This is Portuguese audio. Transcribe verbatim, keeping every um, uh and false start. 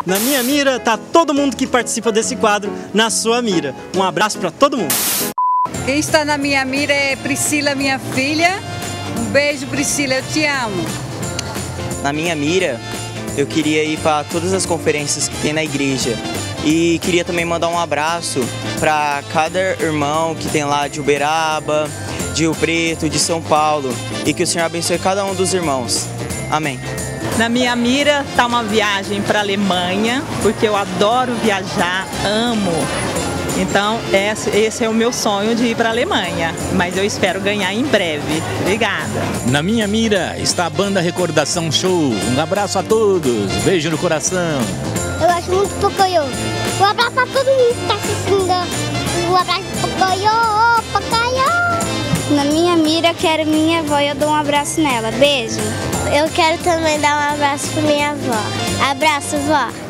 Na minha mira tá todo mundo que participa desse quadro na sua mira. Um abraço para todo mundo. Quem está na minha mira é Priscila, minha filha. Um beijo, Priscila, eu te amo. Na minha mira, eu queria ir para todas as conferências que tem na igreja. E queria também mandar um abraço para cada irmão que tem lá de Uberaba, de Rio Preto, de São Paulo. E que o Senhor abençoe cada um dos irmãos. Amém. Na minha mira está uma viagem para a Alemanha, porque eu adoro viajar, amo. Então esse, esse é o meu sonho de ir para a Alemanha, mas eu espero ganhar em breve. Obrigada. Na minha mira está a banda Recordação Show. Um abraço a todos, beijo no coração. Eu acho muito Pocoyo. Um abraço a todo mundo que está assistindo. Um abraço Pocoyo, Pocoyo. Na minha mira eu quero minha avó e eu dou um abraço nela. Beijo. Eu quero também dar um abraço para minha avó. Abraço, vó.